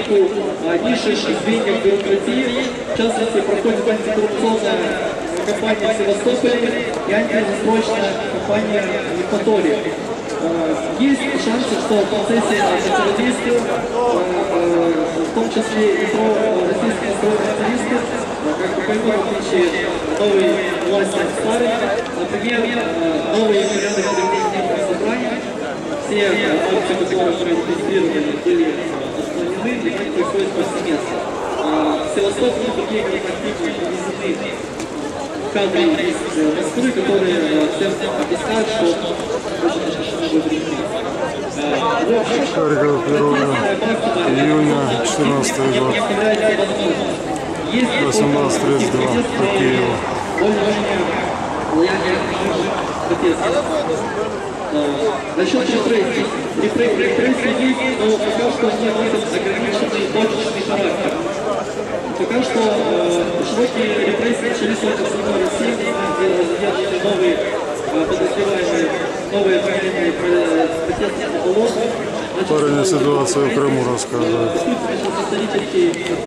критику низших звеньев бюрократии. В частности, проходит антикоррупционная кампания в Севастополе и антизастройщная кампания в Евпатории. Есть шансы, что в процессе противодействия, в том числе и российские строительные как бы поймут отличие новой власти от старой, например, новые порядок коллективных собраний, все акции, которые зарегистрированы, были отклонены, и они происходят повсеместно. В Севастополе такие активно внесены кадры из Москвы, которые всем объясняют, что Харьков, 1 июня, 14:02, 18:32 по Киеву. Насчет репрессий. Репрессии есть, но пока что они носят ограниченный точечный характер. Пока что широкие репрессии начались только в самой России, где задержаны новые подозреваемые, новые обвинения протестных уголовных. Парень о ситуации в Крыму рассказывает.